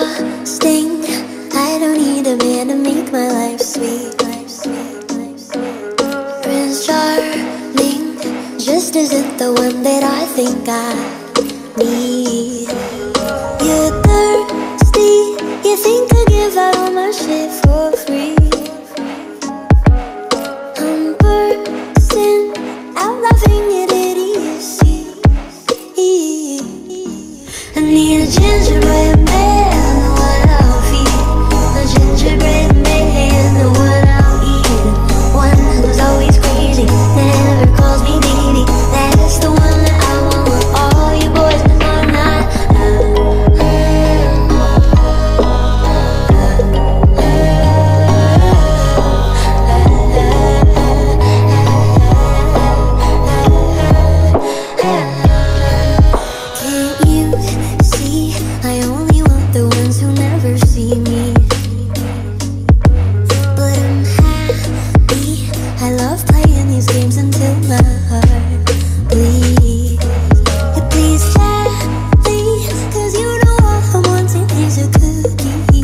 exhausting. I don't need a man to make my life sweet. Prince Charming just isn't the one that I think I need. You're thirsty, you think I give out all my shit for free. I'm bursting out laughing at idiocy. I need a gingerbread man, the one I'll feed. A gingerbread man, the one I'll eat. One who's always crazy, never calls me baby. That's the one that I want. All you boys are not. Can't you see? I only want the ones who never see me. But I'm happy. I love playing these games until my heart bleeds. Yeah, please gently, 'cause you know all I want is a cookie.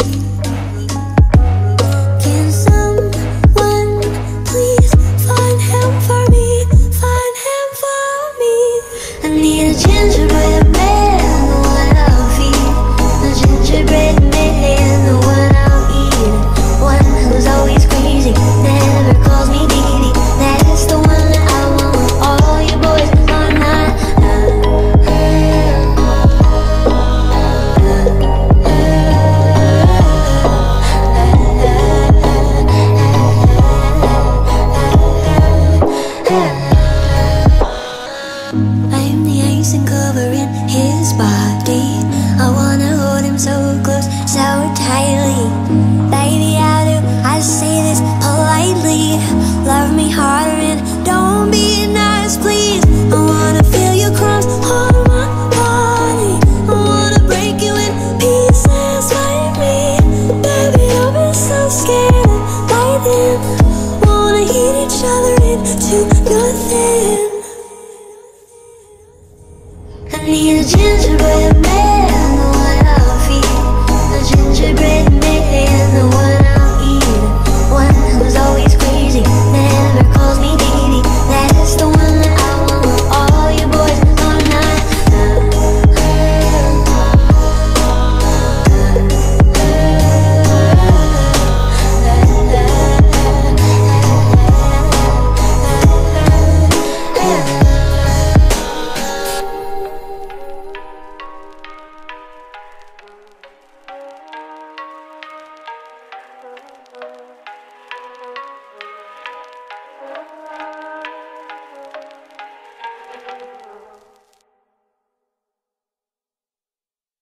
Can someone please find him for me? Find him for me. I need a gingerbread man, the one I'll feed. A gingerbread man, the one I'll eat. One who's always crazy, never calls me baby. That's the one that I want. All you boys are not. I'm the icing covering his body. I wanna hold him so close, so tightly. Baby, I do, I say this politely. Love me harder and don't be nice, please. I wanna feel your crumbs on my body. I wanna break you in pieces like me. Baby, I've been so scared of lightning. Wanna heat each other into nothing. I need a gingerbread man, the one I'll feed. A gingerbread man, the one I'll eat. One who's always crazy, never calls me baby. That's the one that I want. All you boys are not.